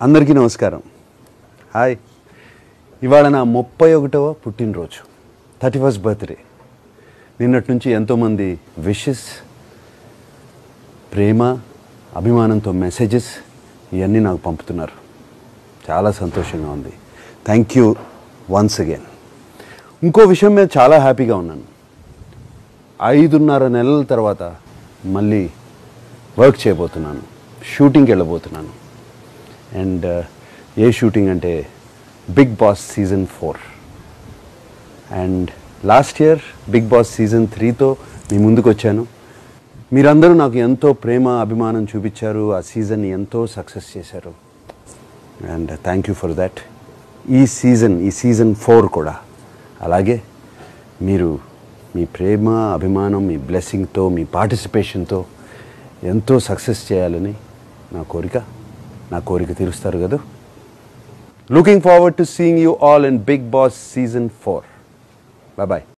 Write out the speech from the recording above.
అందరికీ నమస్కారం. హాయ్. ఇవాళ నా 31వ పుట్టినరోజు, 31st బర్త్డే. నిన్నటి నుంచి ఎంతోమంది విషెస్, ప్రేమ, అభిమానంతో మెసేజెస్ ఇవన్నీ నాకు పంపుతున్నారు. చాలా సంతోషంగా ఉంది. Thank you once again. ఇంకో విషయం మీద చాలా హ్యాపీగా ఉన్నాను. 5.5 నెలల తర్వాత మళ్ళీ వర్క్ చేయబోతున్నాను, షూటింగ్కి వెళ్ళబోతున్నాను. అండ్ ఏ షూటింగ్ అంటే Bigg Boss season 4. And last year Bigg Boss season 3తో మీ ముందుకు వచ్చాను. మీరందరూ నాకు ఎంతో ప్రేమ, అభిమానం చూపించారు. ఆ సీజన్ని ఎంతో సక్సెస్ చేశారు. And thank you for that. ఈ సీజన్ 4 కూడా అలాగే మీరు మీ ప్రేమ, అభిమానం, మీ బ్లెస్సింగ్తో, మీ పార్టిసిపేషన్తో ఎంతో సక్సెస్ చేయాలని నా కోరిక తీరుస్తారు కదా. Looking forward to seeing you all in Bigg Boss season 4. Bye.